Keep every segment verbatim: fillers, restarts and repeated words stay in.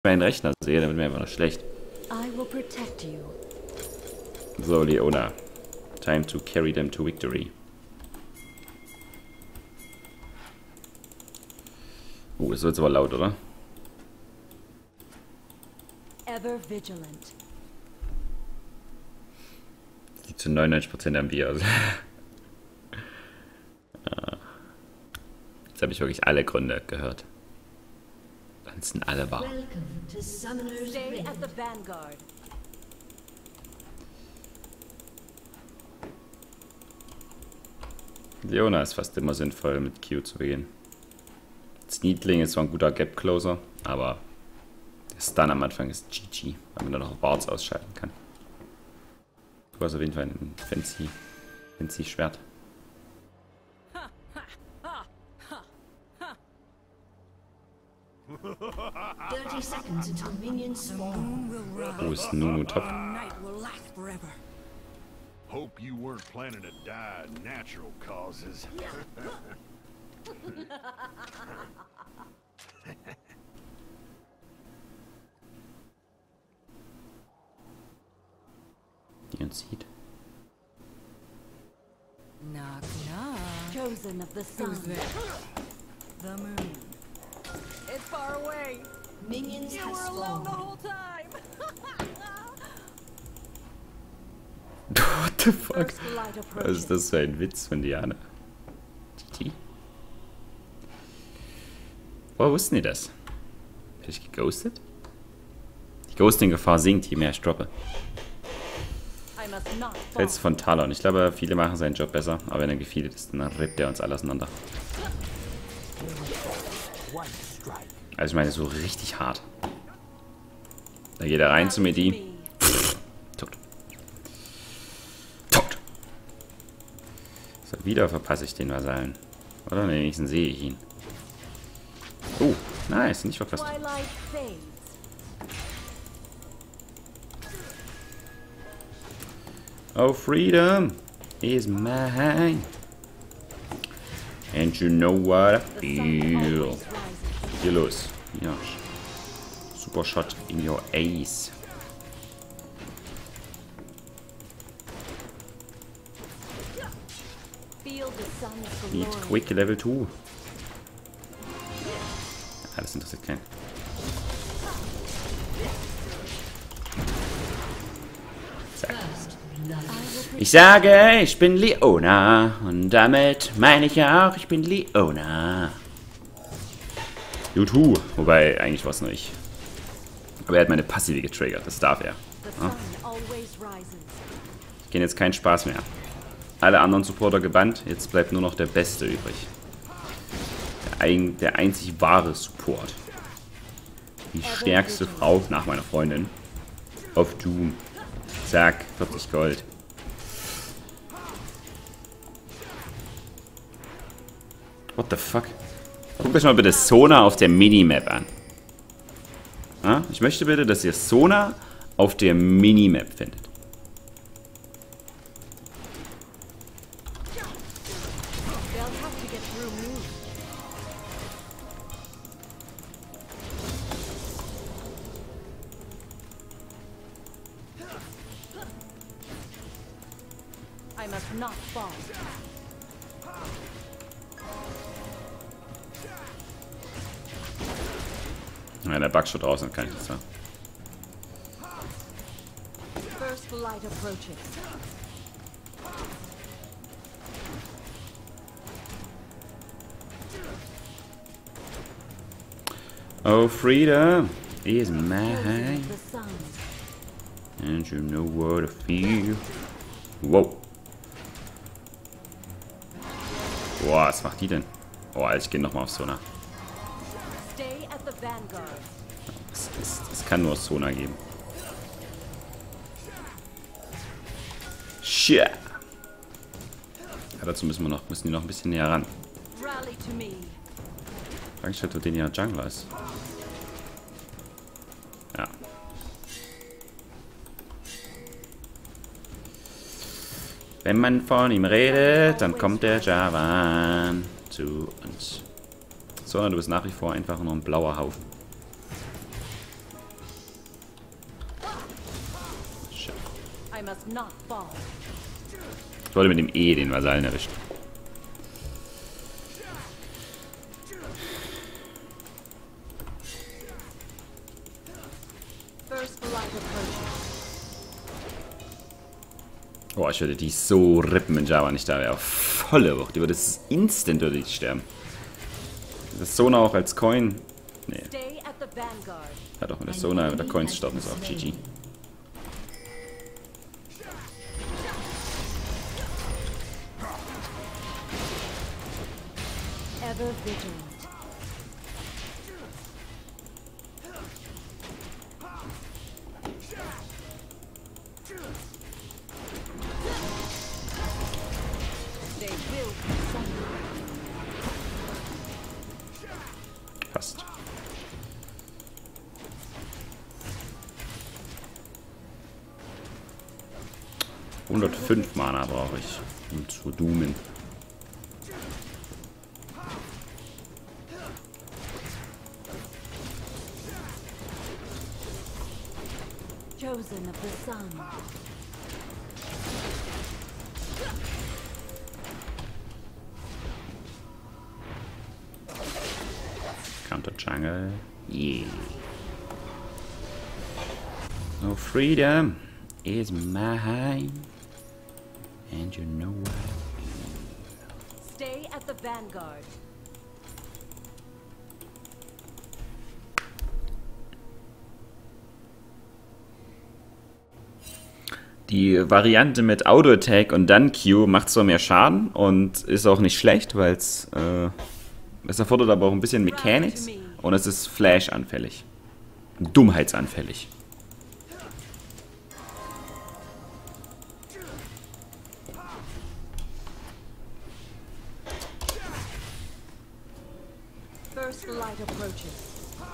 meinen Rechner sehe, dann wird mir einfach noch schlecht. So, Leona. Time to carry them to victory. Oh, das wird aber laut, oder? Ever vigilant. Die zu neunundneunzig Prozent am Bier. Also. Jetzt habe ich wirklich alle Gründe gehört. Dann sind alle wahr. Stay at the vanguard. Leona ist fast immer sinnvoll, mit Q zu beginnen. Sneedling ist zwar ein guter Gap-Closer, aber der Stun am Anfang ist G G, weil man dann noch Wards ausschalten kann. Du hast auf jeden Fall ein fancy, fancy Schwert. Wo ist Nunu top? Hope you weren't planning to die of natural causes. Die uns sieht. Knock, knock. Chosen of the sun. The moon. It's far away. Minions you were alone the whole time. What the fuck? Was ist das für ein Witz von Diana? G G. Woher wussten die das? Hab ich geghostet? Die Ghosting-Gefahr sinkt, je mehr ich droppe. Fels von Talon. Ich glaube, viele machen seinen Job besser, aber wenn er gefeedet ist, dann rippt er uns alle auseinander. Also ich meine, so richtig hart. Da geht er rein zu Medi. Pff, tot. Tot. So, wieder verpasse ich den Vasallen. Oder wenigstens sehe ich ihn. Oh, nice, nicht verpasst. Oh, freedom is mine. And you know what I feel. Hier los. Ja. Super Shot in your ace. Need quick Level two. Ah, das interessiert keinen. Zack. Ich sage, ich bin Leona. Und damit meine ich auch, ich bin Leona. Juhu. Wobei, eigentlich war es nur ich. Aber er hat meine Passive getriggert. Das darf er. Ja? Ich kenne jetzt keinen Spaß mehr. Alle anderen Supporter gebannt. Jetzt bleibt nur noch der Beste übrig. Der, ein, der einzig wahre Support. Die stärkste Frau nach meiner Freundin. Auf Doom. Zack, vierzig Gold. What the fuck? Guckt euch mal bitte Sona auf der Minimap an. Ja? Ich möchte bitte, dass ihr Sona auf der Minimap findet. I must not fall. Ja, der Bugshot draußen kann ich das sagen. First light approaches. Oh, freedom is mine. And you know what I feel. Wow. Boah, was macht die denn? Oh, Alter, ich gehe nochmal auf Sona. Das, das, das kann nur Sona geben. Shit. Ja, dazu müssen wir noch, müssen die noch ein bisschen näher ran. Angstatt, wo den ja Jungler ist. Ja. Wenn man von ihm redet, dann kommt der Javan zu uns. So, du bist nach wie vor einfach nur ein blauer Haufen. I must not fall. Ich wollte mit dem E den Vasallen erwischen. First light approaches. Boah, ich würde die so rippen, wenn Java nicht da wäre. Volle Wucht. Die würde es instant würde die sterben. Das Sona auch als Coin. Nee. Stay at the vanguard. Ja doch, wenn der Sona mit der Coins gestorben ist, auch G G. Ever vigilant. They will be sundered. Passt. hundertfünf Mana brauche ich, um zu doomen. Chosen of the sun. Counter Jungle. Yeah. No freedom is mine. And you know what? Stay at the vanguard. Die Variante mit Auto-Attack und dann Q macht zwar mehr Schaden und ist auch nicht schlecht, weil es äh, es erfordert aber auch ein bisschen Mechanics und es ist Flash-anfällig. Dummheitsanfällig. First light approaches.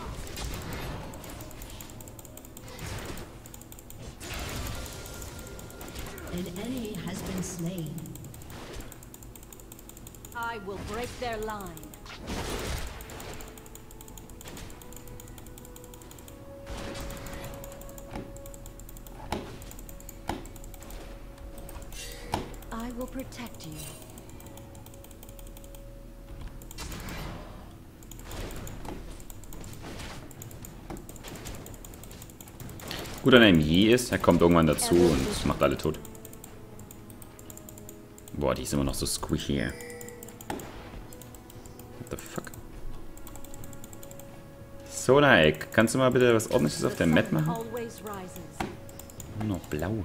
An enemy has been slain. I will break their line. I will protect you. Gut an einem Yi ist, er kommt irgendwann dazu und macht alle tot. Boah, die ist immer noch so squishy. What the fuck? Solar Egg, kannst du mal bitte was Ordentliches auf der Map machen? Always rises. Nur noch blau.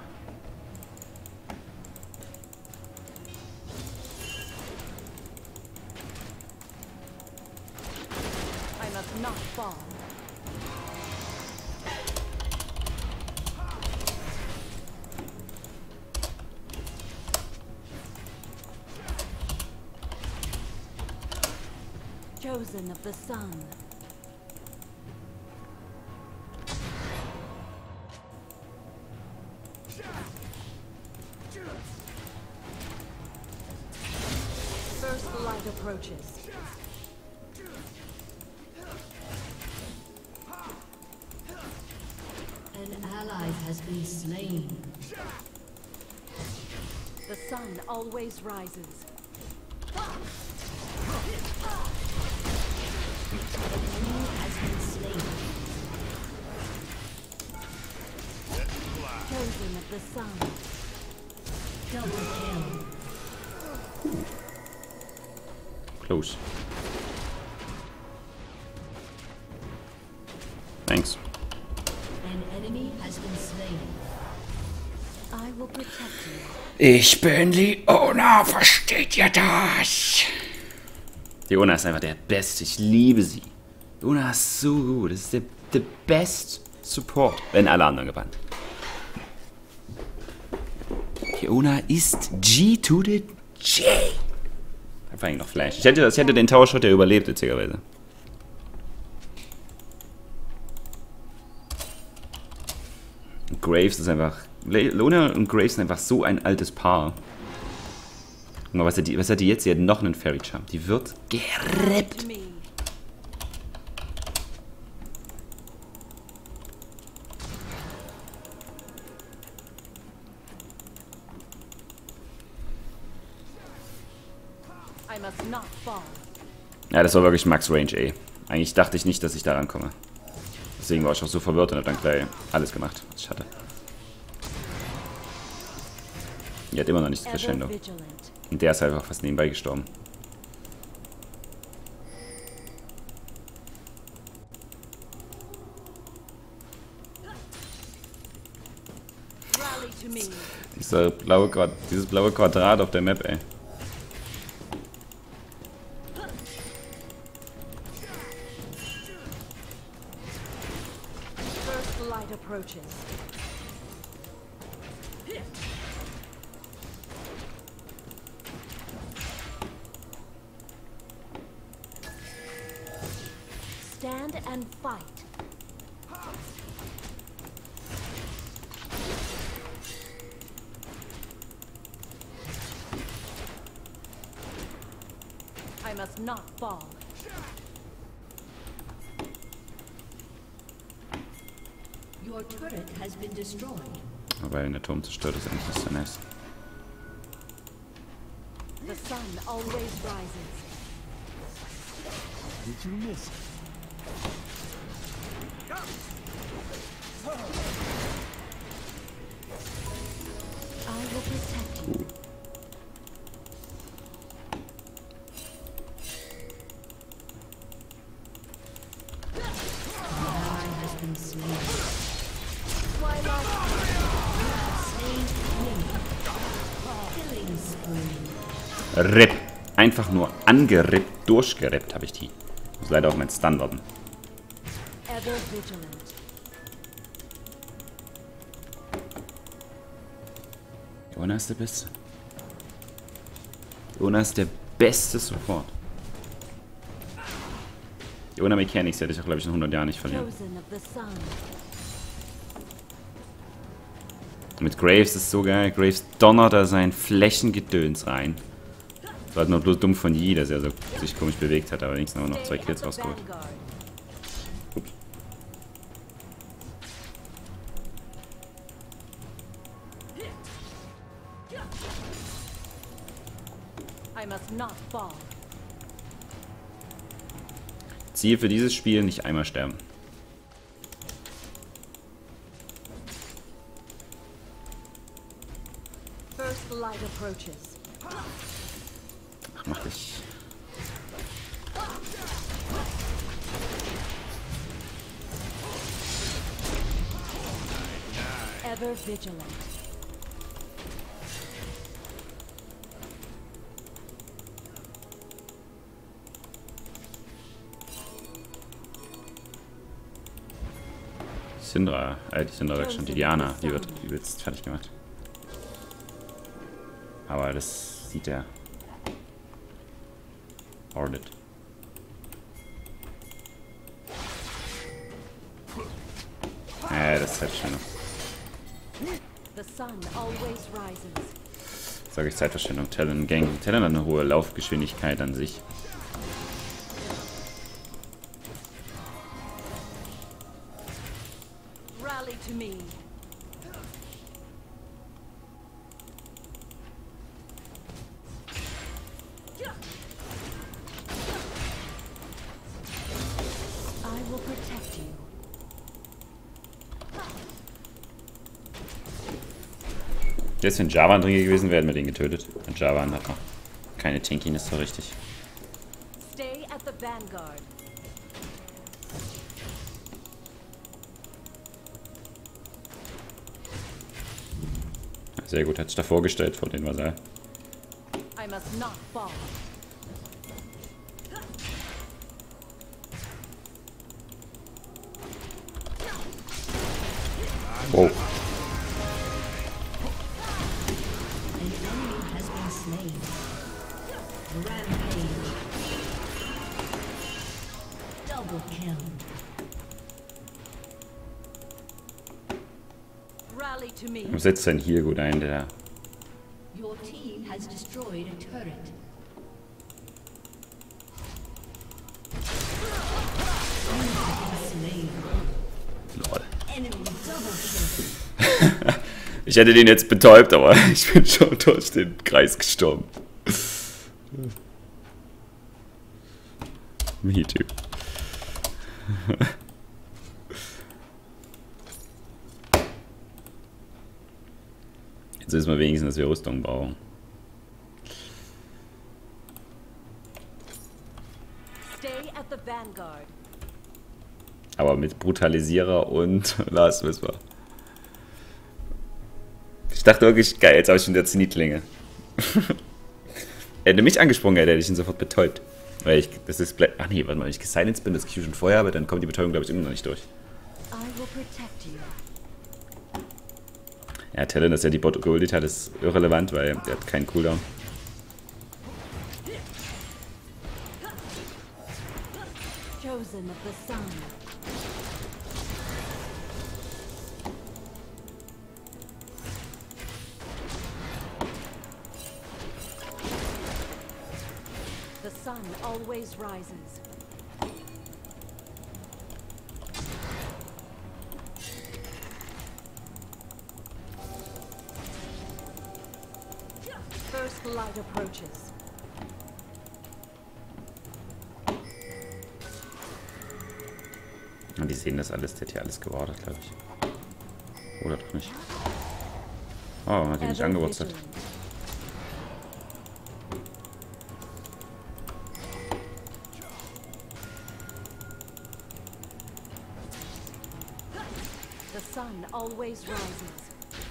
I must not fall. Chosen of the sun. First light approaches. An ally has been slain. The sun always rises. Enemy has been slain. Chosen of the sun. Double kill. Close. Thanks. An enemy has been slain. I will protect you. Ich bin Leona, versteht ihr das? Leona ist einfach der Beste, ich liebe sie. Leona ist so gut, das ist der, der best Support, wenn alle anderen gebannt. Leona ist G to the J. Einfach noch Flash. Ich hätte, ich hätte den Tower Shot ja überlebt, witzigerweise. Graves ist einfach... Leona und Graves sind einfach so ein altes Paar. Guck mal, was hat die, was hat die jetzt? Sie hat noch einen Fairy Charm. Die wird gerippt. Me. I must not fall. Ja, das war wirklich Max Range, ey. Eigentlich dachte ich nicht, dass ich da rankomme. Deswegen war ich auch so verwirrt und hab dann gleich alles gemacht, was ich hatte. Die hat immer noch nicht das Crescendo. Und der ist halt einfach fast nebenbei gestorben. Dieser blaue Quad dieses blaue Quadrat auf der Map, ey. First light approaches. Stand and fight. I must not fall. Your turret has been destroyed. Aber wenn der Turm zerstört ist, eigentlich ist er nice. The sun always rises. Did you miss it? I will protect you. Rip. Einfach nur angerippt, durchgerippt habe ich die. Muss leider auf meinen Stun warten. Ever vigilant. Jona ist der Beste. Jona ist der beste Support. Jona Mechanics hätte ich auch, glaube ich, in hundert Jahren nicht verlieren. Chosen of the sun. Mit Graves ist es so geil. Graves donnert da sein Flächengedöns rein. Das war halt nur bloß dumm von Yi, dass er so sich komisch bewegt hat, aber wenigstens haben wir noch zwei Kills rausgeholt. Ups. I must not fall. Ziel für dieses Spiel: nicht einmal sterben. First light approaches. Ach, mach dich. Ever vigilant. Syndra, äh, die Syndra sagt schon, die Diana, die wird übelst fertig gemacht. Aber das sieht der Audit. Äh, das ist halt schon noch. The sun always rises. Sag ich Zeitverschwendung. Talon Gang. Talon hat eine hohe Laufgeschwindigkeit an sich. Rally to me. I will protect you. Jetzt, wenn Javan drin gewesen wäre, hätten wir den getötet. Und Javan hat noch keine Tankiness so richtig. Stay at the vanguard. Sehr gut, hat sich da vorgestellt vor den Vasall. I must not fall. Wow. An enemy has been slain. Rampage. Double kill. Rally to me. Und setzt sein hier gut ein, der. Your team has destroyed a turret. Slain. Lol. Enemy double kill. Ich hätte den jetzt betäubt, aber ich bin schon durch den Kreis gestorben. Me too. Jetzt wissen wir wenigstens, dass wir Rüstung brauchen. Stay at the vanguard. Aber mit Brutalisierer und Last Whisper. Ich dachte wirklich, geil, jetzt habe ich schon wieder Zenitlinge. Er hätte mich angesprungen, hätte ich ihn sofort betäubt. Weil ich, das ist, ach nee, warte mal, wenn ich gesilenced bin, das Q schon vorher, aber dann kommt die Betäubung, glaube ich, immer noch nicht durch. I will protect you. Ja, Talon, dass er die Bot geultet hat, ist irrelevant, weil er hat keinen Cooldown. Chosen of the sun. The sun always rises. First light approaches. Und die sehen das alles, der hat hier alles geordert, glaube ich. Oder doch nicht. Oh, man hat ihn nicht angewurzelt. The sun always rises.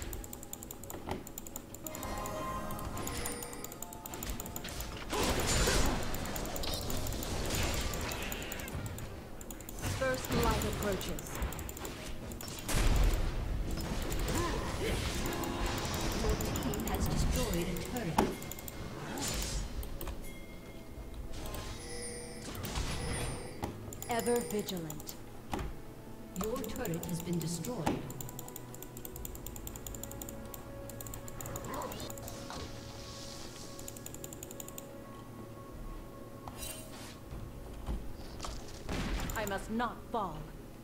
First light approaches. Your team has destroyed a turret. Ever vigilant. Your turret has been destroyed. I must not fall.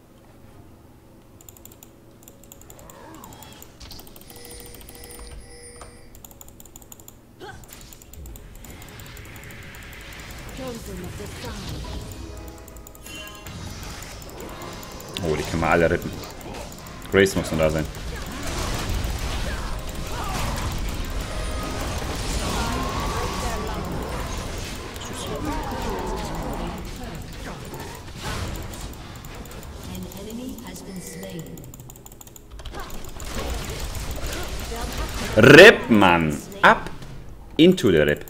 Chosen of the sun. Oh, die können wir alle retten. Grace muss noch da sein. An enemy has been slain. Rip, Mann! Ab! Into the Rip.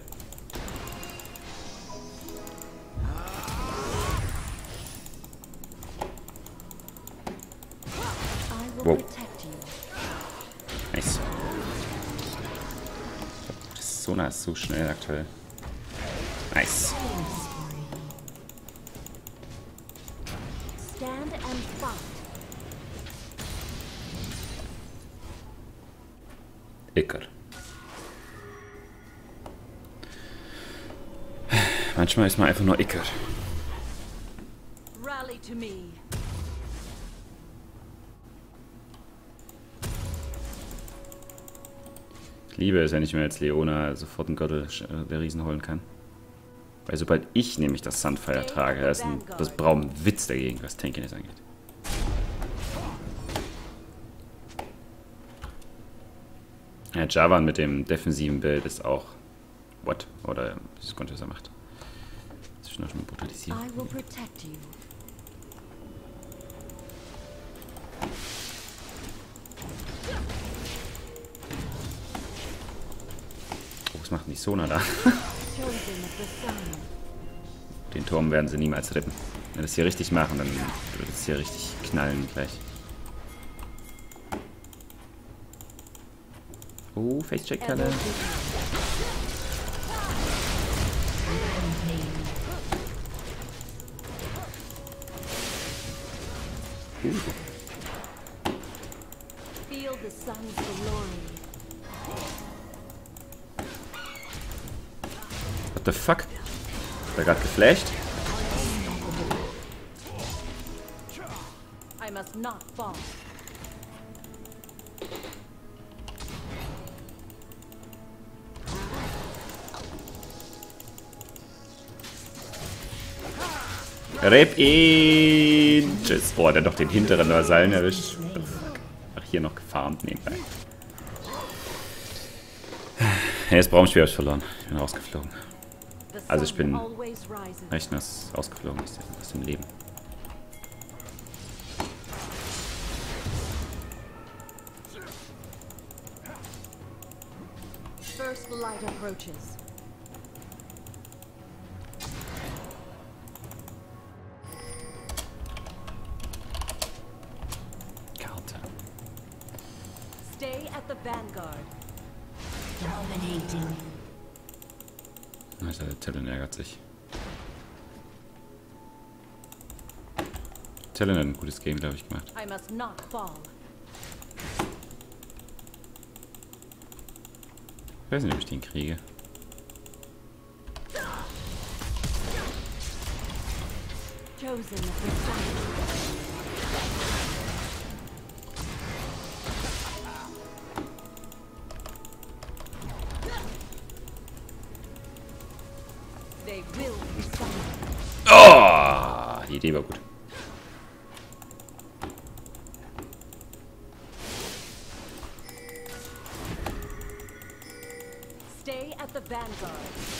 I will Wow. protect you. Nice. Sona ist so schnell aktuell. Nice. Stand and fight. Icker. Manchmal ist man einfach nur Icker. Rally to me. Ich liebe es, wenn ich mir als Leona sofort einen Gürtel der Riesen holen kann. Weil sobald ich nämlich das Sunfire trage, da ist ein, das braucht ein Witz dagegen, was Tankiness angeht. Ja, Javan mit dem defensiven Bild ist auch what? Oder wie es Gunter macht. Das ist schon mal brutalisiert. I will protect you. Oh, was macht denn die Sona da? Chosen of the sun. Den Turm werden sie niemals retten. Wenn wir das hier richtig machen, dann wird es hier richtig knallen gleich. Oh, Facecheck Ever Kalle. vigilant. Feel the sun's glory. What the fuck? Hat er gerade geflasht? I must not fall. Rep ihn! Tschüss. Oh, der hat doch den hinteren Vasallen erwischt. Ach, hier noch gefarmt nebenbei. Ja, jetzt Braumschwer habe ich verloren. Ich bin rausgeflogen. Also ich bin recht nass ausgeflogen aus dem Leben. First light approaches. Karte. Stay at the vanguard. Dominating. Alter, der Talon ärgert sich. Talon hat ein gutes Game, glaube ich, gemacht. I must not fall. Ich weiß nicht, ob ich den kriege. Chosen of the sun. They will be summoned. Oh, die Idee war gut. Stay at the vanguard.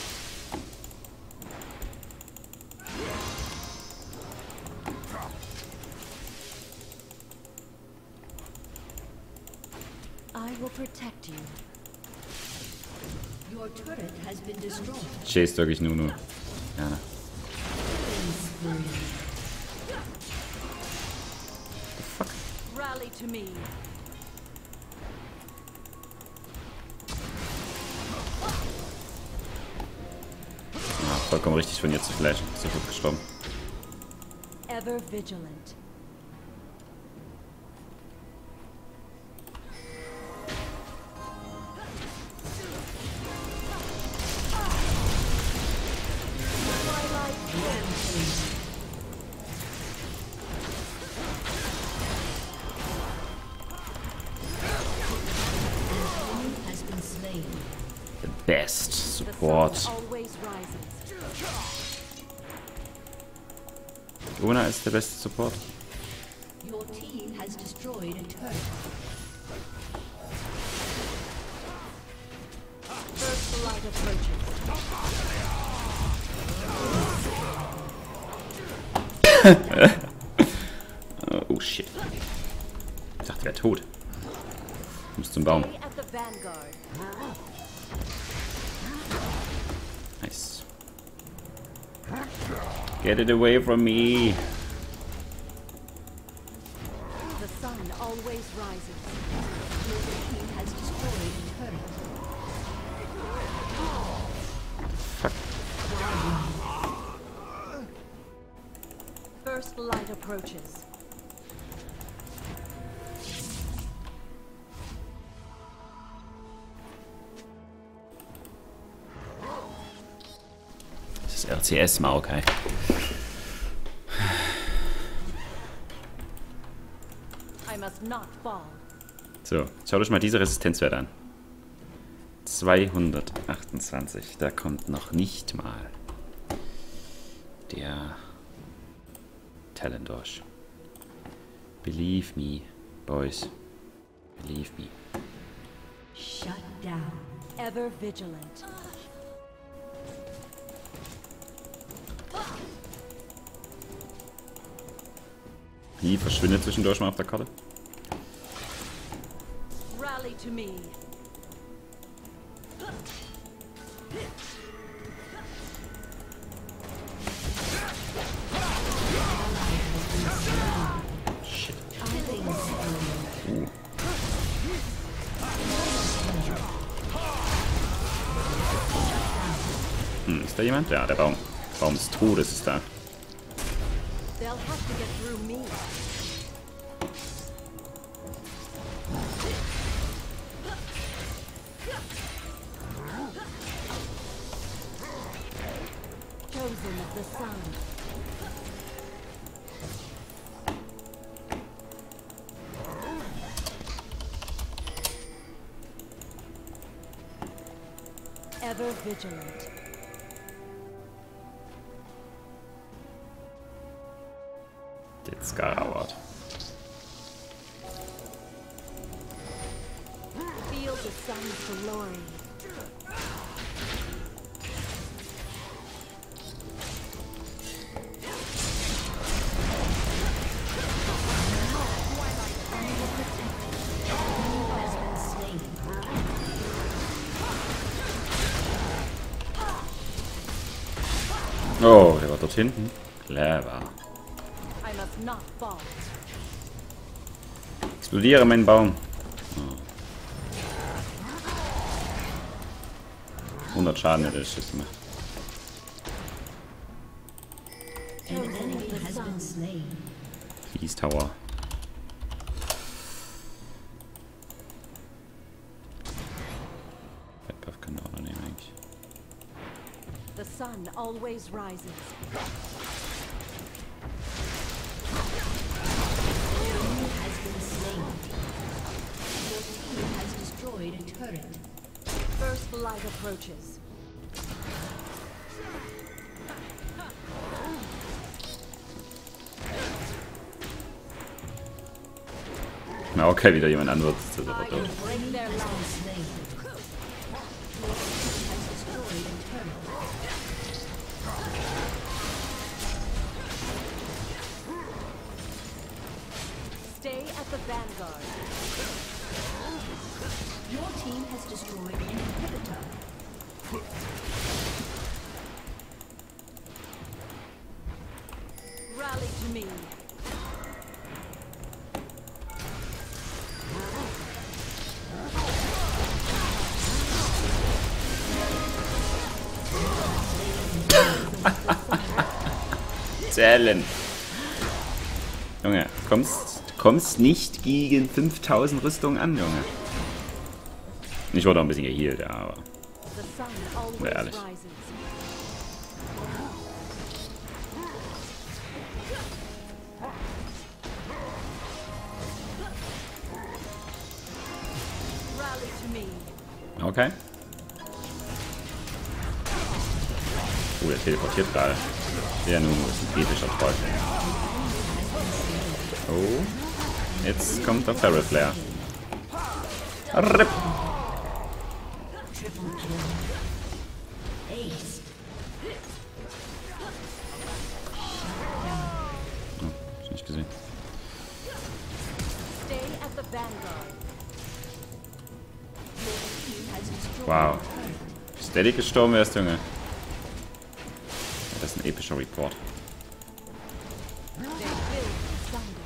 I will protect you. Your turret has been destroyed. Chase wirklich nur nur. Ja, ne. Rally to me. Ja, vollkommen richtig von ihr zu flashen. Sofort gestorben. Ever vigilant. Has been slain. The best The Support. sun always rises. Luna ist der beste Support. Your team has destroyed a turret. First light approaches. Oh shit. Ich dachte, er wäre tot. Ich muss zum Baum. Stay at the vanguard. Nice. Get it away from me. The sun always rises. Your team has destroyed a turret. Fuck. First light approaches. Das ist R C S Maokai. I must not fall. So, schaut euch mal diese Resistenzwerte an. zweihundertachtundzwanzig. Da kommt noch nicht mal der Talon durch. Believe me, boys. Believe me. Shut down. Ever vigilant. Wie verschwindet zwischendurch mal auf der Karte? Rally to me. Shit. Killing Uh. Hm, ist da jemand? Ja, der Baum. Der Baum des Todes ist da. They'll have to get through me. Chosen of the sun. Ever vigilant. sun's glory. Oh, der war dort hinten. Clever. I must not fall. Explodiere meinen Baum. Oh. hundert Schaden hätte ich jetzt gemacht. An enemy has been slain. Peace Tower. Bad Buff kann er auch noch nehmen eigentlich. The sun always rises. Has been slain. Your team has destroyed a turret. First light approaches. Na, okay, wieder jemand anderes. Das ist aber I doof. will break their Has line. been slain. Your team has destroyed a turret. Stay at the vanguard. Your team has destroyed an inhibitor. Rally to me. Zählen. Junge, kommst, kommst nicht gegen fünftausend Rüstungen an, Junge. Ich wurde auch ein bisschen geheilt, ja, aber... The sun always Sehr ehrlich. rises. Rally to me. Okay. Oh, der teleportiert gerade. Ja, nun ist ein epischer Troll. Oh. Jetzt kommt der Feral Flare. Rip. Triple kill. Ace. Oh, hab ich nicht gesehen. Stay at the vanguard. Your team has destroyed Wow. a turret. Steady gestorben wärst, Junge. Das ist ein epischer Report. They build asunder.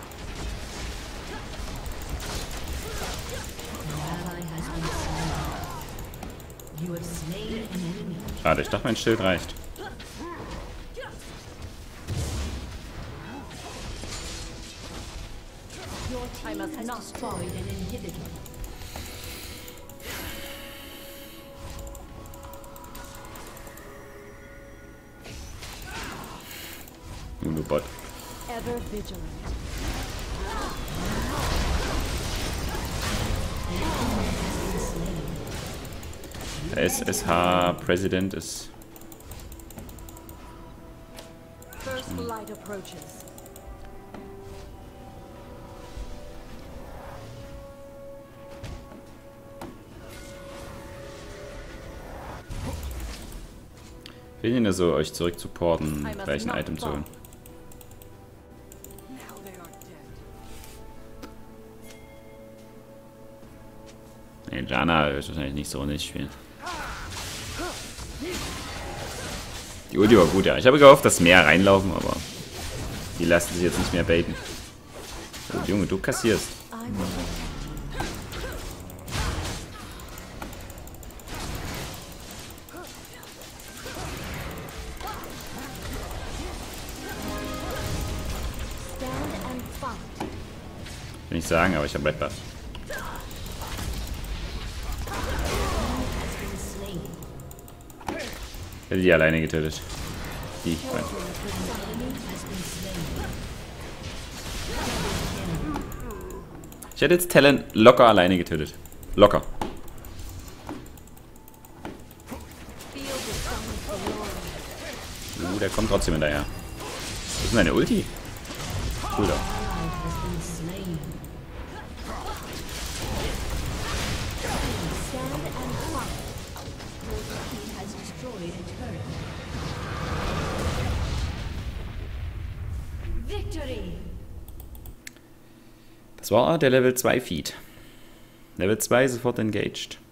An ally has been slain. You have slain an enemy. Schade, ich dachte, mein Schild reicht. Your I team must has not destroyed an inhibitor. Ulu Bot. Ever vigilant. Der S S H-President ist... First light approaches. Ich will Ihnen so, euch zurück zu porten, I must gleich ein not Item zu holen. Now they are dead. Nee, Jana ist wahrscheinlich nicht so nicht spielen. Die Ulti war gut, ja. Ich habe gehofft, dass mehr reinlaufen, aber die lassen sich jetzt nicht mehr baiten. Oh, Junge, du kassierst. I'm stand and fight. Will ich sagen, aber ich habe Red Buff. Has been slain. Ich hätte die alleine getötet. Die, ich mein. Enemy has been slain. Ich hätte jetzt Talon locker alleine getötet. Locker. Feel the sun's glory. Uh, der kommt trotzdem hinterher. Das ist meine Ulti. Cool doch. Ally has been slain. Victory. Das war der Level zwei Feed. Level zwei sofort engaged.